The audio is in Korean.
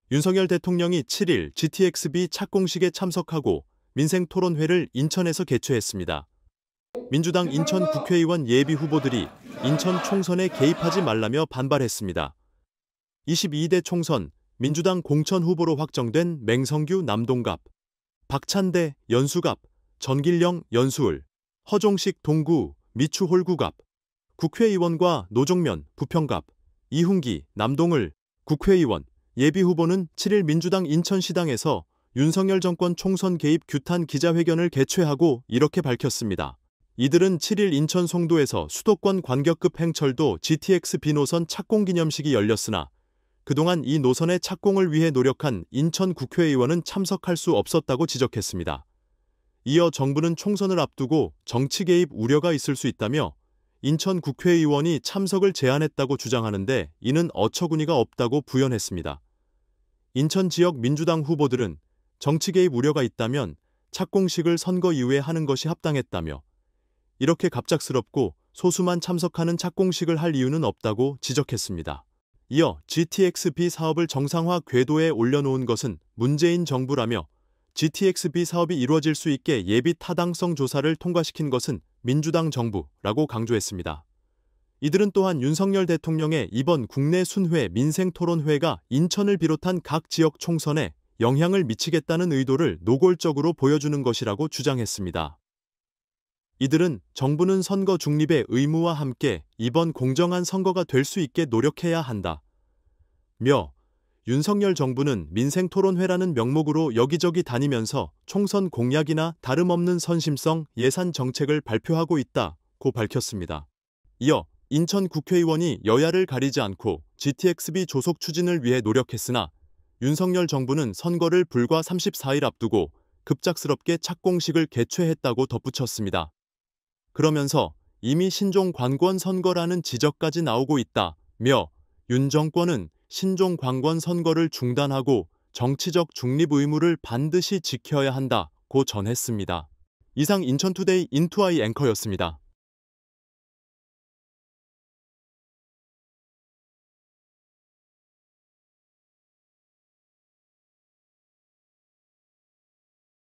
윤석열 대통령이 7일 GTX-B 착공식에 참석하고 민생토론회를 인천에서 개최했습니다. 민주당 인천 국회의원 예비 후보들이 인천 총선에 개입하지 말라며 반발했습니다. 22대 총선 민주당 공천 후보로 확정된 맹성규 남동갑, 박찬대 연수갑, 전길령 연수을, 허종식 동구 미추 홀구갑, 국회의원과 노종면 부평갑, 이훈기 남동을 국회의원 예비후보는 7일 민주당 인천시당에서 윤석열 정권 총선 개입 규탄 기자회견을 개최하고 이렇게 밝혔습니다. 이들은 7일 인천 송도에서 수도권 관격급 행철도 GTX-B 노선 착공 기념식이 열렸으나 그동안 이 노선의 착공을 위해 노력한 인천 국회의원은 참석할 수 없었다고 지적했습니다. 이어 정부는 총선을 앞두고 정치 개입 우려가 있을 수 있다며 인천 국회의원이 참석을 제안했다고 주장하는데 이는 어처구니가 없다고 부연했습니다. 인천 지역 민주당 후보들은 정치 개입 우려가 있다면 착공식을 선거 이후에 하는 것이 합당했다며 이렇게 갑작스럽고 소수만 참석하는 착공식을 할 이유는 없다고 지적했습니다. 이어 GTX-B 사업을 정상화 궤도에 올려놓은 것은 문재인 정부라며 GTX-B 사업이 이루어질 수 있게 예비 타당성 조사를 통과시킨 것은 민주당 정부라고 강조했습니다. 이들은 또한 윤석열 대통령의 이번 국내 순회 민생토론회가 인천을 비롯한 각 지역 총선에 영향을 미치겠다는 의도를 노골적으로 보여주는 것이라고 주장했습니다. 이들은 정부는 선거 중립의 의무와 함께 이번 공정한 선거가 될 수 있게 노력해야 한다. 며 윤석열 정부는 민생토론회라는 명목으로 여기저기 다니면서 총선 공약이나 다름없는 선심성 예산 정책을 발표하고 있다고 밝혔습니다. 이어 인천 국회의원이 여야를 가리지 않고 GTX-B 조속 추진을 위해 노력했으나 윤석열 정부는 선거를 불과 34일 앞두고 급작스럽게 착공식을 개최했다고 덧붙였습니다. 그러면서 이미 신종 관권 선거라는 지적까지 나오고 있다며 윤 정권은 신종 관권 선거를 중단하고 정치적 중립 의무를 반드시 지켜야 한다고 전했습니다. 이상 인천투데이 인투아이 앵커였습니다.